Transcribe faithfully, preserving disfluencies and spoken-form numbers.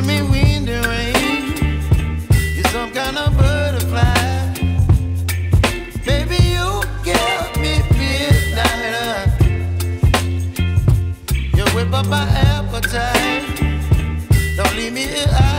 giving me wind and rain. You're some kind of butterfly. Baby, you give me midnight. You whip up my appetite. Don't leave me here.